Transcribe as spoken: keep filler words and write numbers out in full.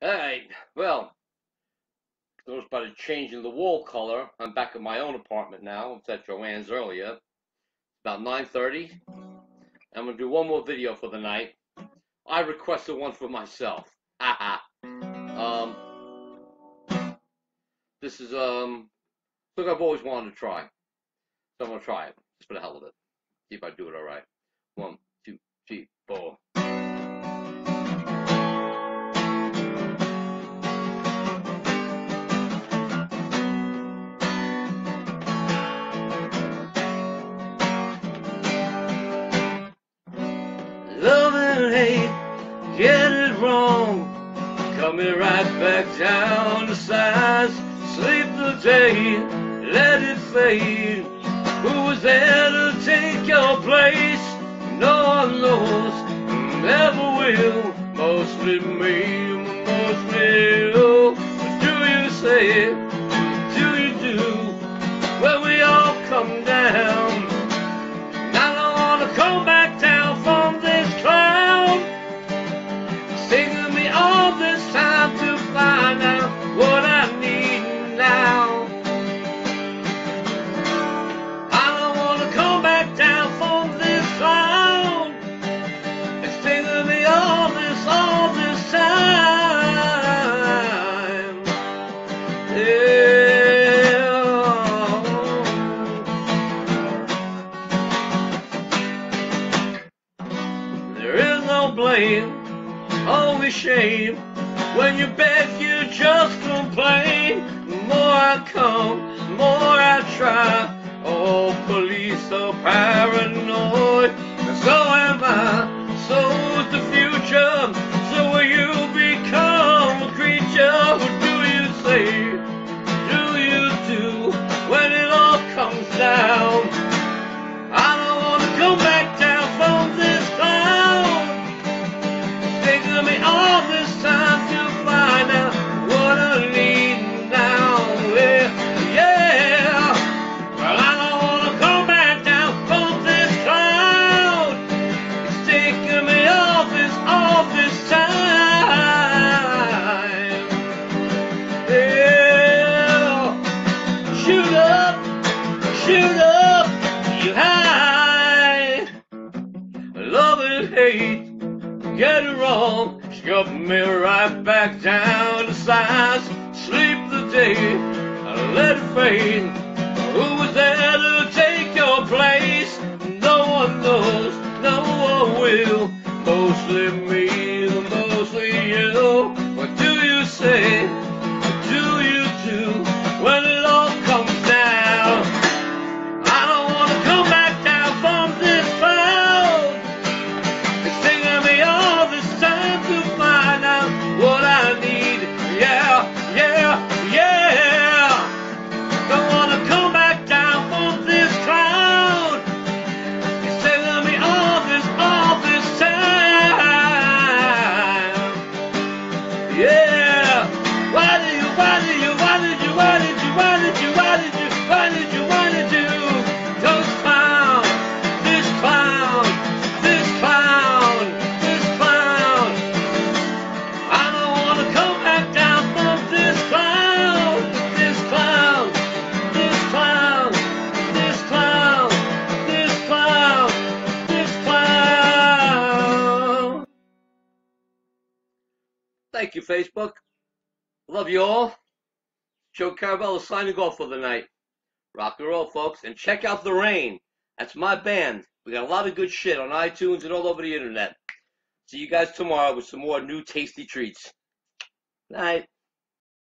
Alright, well, notice by the change in the wall color, I'm back in my own apartment now. I was at Joanne's earlier. About nine thirty. I'm going to do one more video for the night. I requested one for myself. Haha. um, this is, um, something I've always wanted to try. So I'm going to try it, just for the hell of it. See if I do it alright. One, two, three, four. Love and hate, get it wrong. Coming right back down to size. Sleep the day, let it fade. Who was there to take your place? No one knows, never will. Mostly me, mostly you. What do you say? What do you do when we all come down? I don't want to come back down from this cloud. It's taken me all this time to find out what I need now. I don't want to come back down from this cloud. It's taken me all this, all this time. Yeah. There is no blame, only shame. When you beg, you just complain. The more I come, the more I try. Oh, police are paranoid, and so am I. So is the future. So will you become a creature? What do you say? Do you do when it all comes down? I don't want to come back down from this cloud. It's taken me all this time to find out what I need now. Yeah, yeah. Well, I don't want to come back down from this cloud. It's taken me all this, all this time. Yeah. Shoot up, shoot up, you high. Love and hate, get it wrong. Scuff me right back down to size. Sleep the day, I let it fade. Who was there to take your place? No one knows, no one will. Mostly me, mostly you. What do you say? What do you do when it all comes down? I don't want to come back down from this cloud. It's taken me all this time to find out what I need. Yeah, yeah, yeah. Don't want to come back down from this cloud. It's taken me all this, all this time. Yeah. Why did you, why did you, why did you, why did you, why did you, why did you, why did you, why did you? Those clowns, this clown, this clown, this clown. I don't want to come back down from this clown, this clown, this clown, this clown, this clown, this clown. Thank you, Facebook. Love you all. Joe Caravella signing off for the night. Rock and roll, folks. And check out The Reign. That's my band. We got a lot of good shit on iTunes and all over the internet. See you guys tomorrow with some more new tasty treats. Night.